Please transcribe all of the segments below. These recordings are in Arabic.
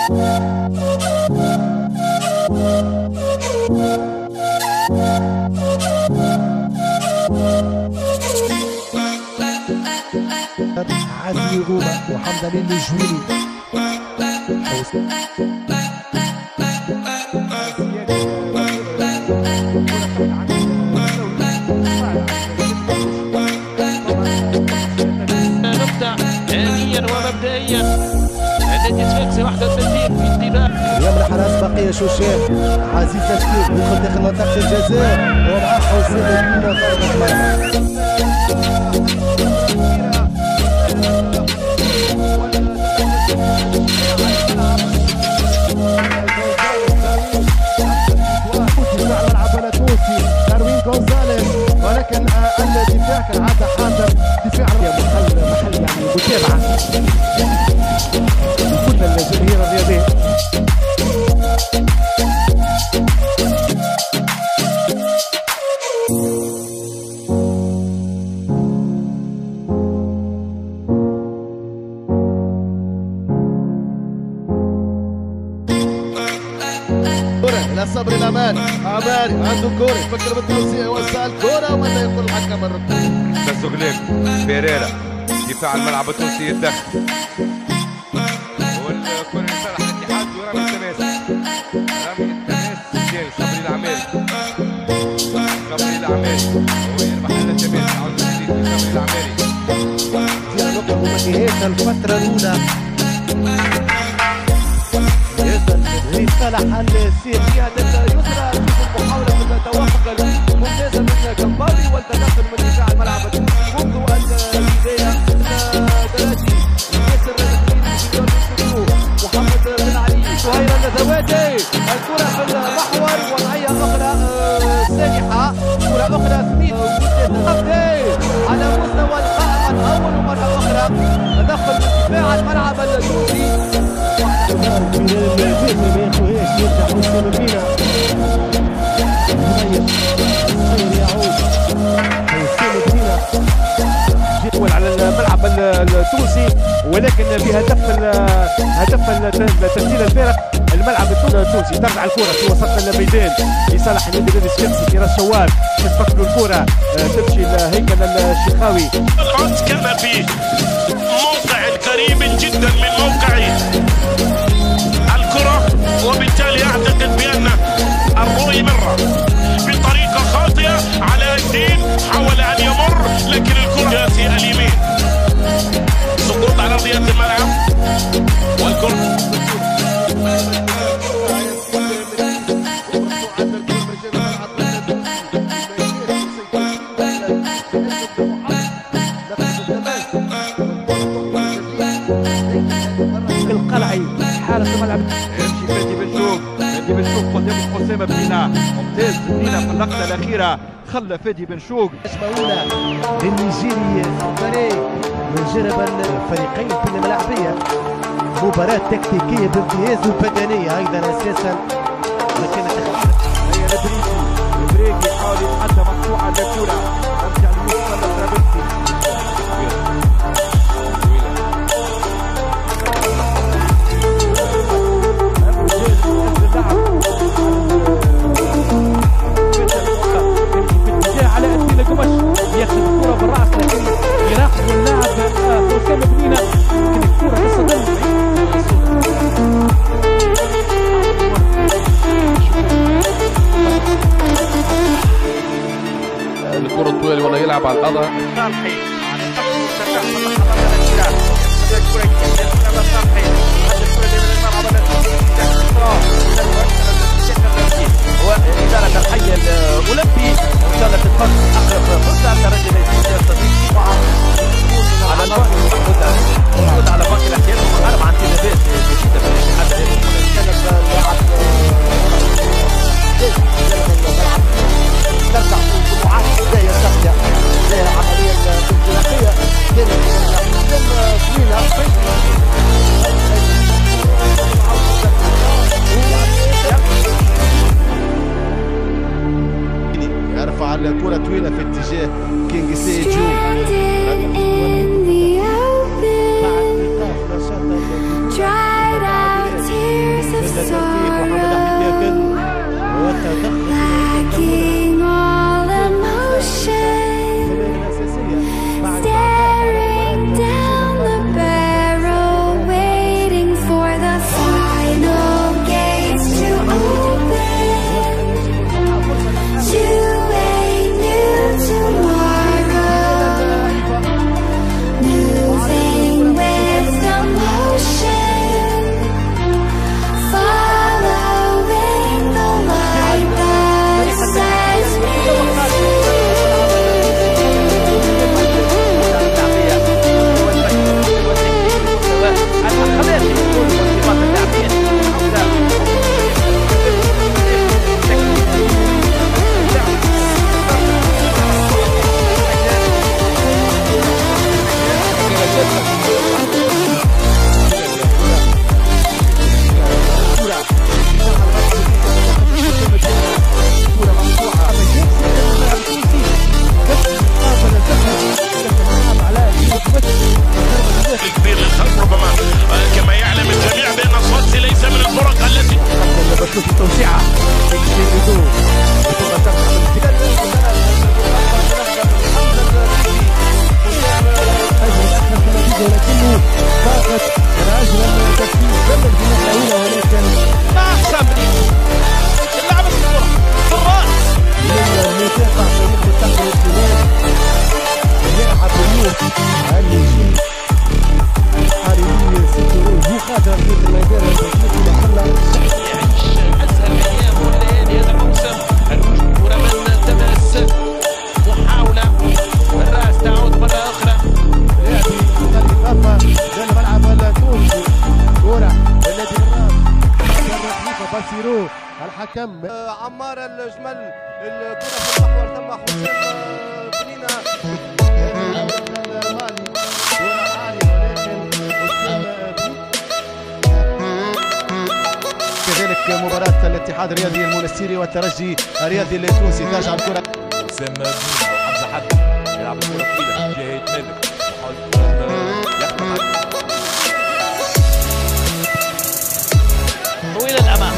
عزمي غوبة وحمد لله الجويني نبدأ آنيا ومبدئيا نادي صفاقسي 31 في انطلاق يوم الحراس بقية شوشان عزيز تسكير يدخل داخل منطقة الجزاء ومعاه حسين المينا ضربة مرمى ولكن الدفاع كالعادة حاضر دفاع محل يعني متابعة لكل الجماهير الرياضية. الى صبري الامان عماري عنده كوره يفكر بالتوزيع يوزع الكوره ولا يقول الحكم الركن تسوغليك بيريرا دفاع الملعب التونسي يتدخل والكره لصالح الاتحاد ورمي التماس جاي صبري العماري ويربح على التماس عاود جديد صبري العماري نقطه مواجهات الفتره الاولى لصالح السياسية اليسرى في محاولة التوافق الممتازة من كمبالي والتدخل من دفاع الملعب منذ البداية دلاتي ياسر الدين محمد بن علي سهير النزواتي الكرة في المحور وضعية أخرى سانحة كرة أخرى سميث على مستوى القائم أول مرة أخرى تدخل من دفاع الملعب التونسي على الملعب التونسي ولكن بهدف التسجيل الفارق الملعب التونسي ترجع الكره في وسط الميدان لصالح النادي الصفاقسي كراس شوال تتفكر الكره تمشي لهيكل الشيخاوي. القدس كان في موقع قريب جدا من موقع الكره وبالتالي اعتقد بان الروي مر بطريقه خاطئه على الدين حاول ان يمر لكن الكره في اليمين سقوط على ارضيه الملعب والكره القلعي حارس الملعب يمشي فادي بن شوق قدام حسام بنينا ممتاز بنينا في اللقطه الاخيره خلى فادي بن شوق اولى للنيجيري سوبري من جانب الفريقين في الملاعبيه مباراه تكتيكيه بامتياز وبدنيه ايضا اساسا لكن بريكي يحاول يتحدى مقطوعه للكره ارجع ليوسف الترابلسي ياخذ الكرة بالراس لكن يراقب اللاعب حسام بنينا لكن الكرة تصدم الكرة الطويلة ولا يلعب على الأرض صالحي على الترجع من اللحظات الأخيرة الكرة يتم صالحي هذه الكرة من الملعب وإدارة الحي الأولمبي إن شاء الله تتفق أقرب فرصة الترجي يستضيف على الوقت موجود على باقي الأحيان ومعنا مع انتدابات جديدة في الاتحاد ترجع في الجمعات بداية سهلة عملية بيرو الحكم عمار الجمل الكرة في المحور ثم حسام بنينة المالي كرة عالية ولكن كذلك مباراة الاتحاد الرياضي المنستيري والترجي الرياضي التونسي ترجع الكرة حسام بنينة وحمزة حد يلعب الكرة طويلة جهة مالك يحمل طويلة الأمام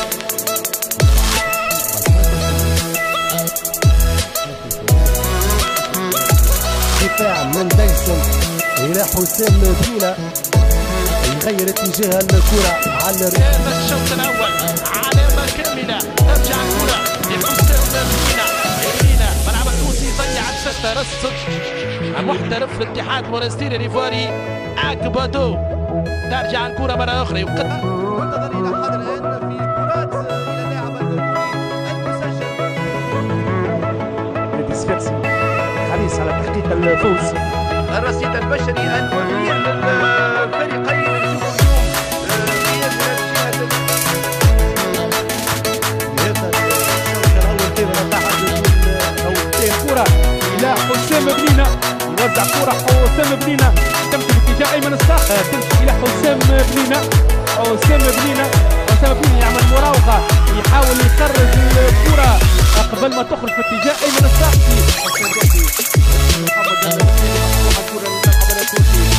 دفاع من ديسون إلى حسام بنينة يغير اتجاه الكرة على الشوط الأول علامة كاملة ترجع الكرة لحسام بنينة ملعب التونسي يضيع الشتة رصد محترف الاتحاد المونستيري الإيفواري أكبادو ترجع الكرة مرة أخرى منتظر إلى حد الآن في كرات إلى اللاعب الأردني المسجل نادي صفاقسي حريص على تحقيق الفوز. الرصيد البشري المثير للفريقين نشوفوا اليوم غياب من الجهات الكرة إلى حسام بنينة يوزع كرة حسام بنينة تمشي باتجاه أيمن الساق تمشي إلى حسام بنينة يعمل مراوغة يحاول يخرج الكرة قبل ما تخرج في اتجاه أيمن الساق.